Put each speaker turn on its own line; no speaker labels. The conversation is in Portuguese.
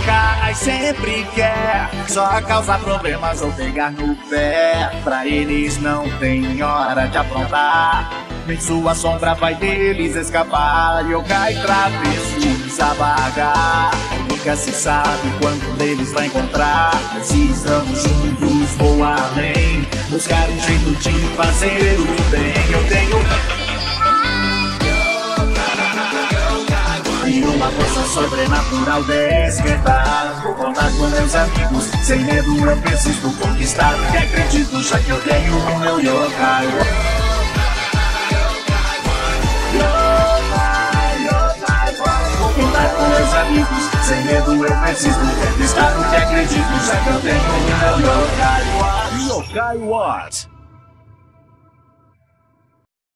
yokai sempre quer só causar problemas ou pegar no pé. Pra eles não tem hora de aprontar, nem sua sombra vai deles escapar. Yokai travessos a vagar, nunca se sabe quando eles vai encontrar. Se estamos juntos, vou além, buscar um jeito de fazer o bem. Eu tenho e uma força sobrenatural despertar. Vou contar com meus amigos, sem medo eu preciso conquistar. E acredito já que eu tenho o meu yokai. Vou contar com meus amigos, sem medo eu preciso conquistar. E acredito já que eu tenho o meu yokai.
Yokai What?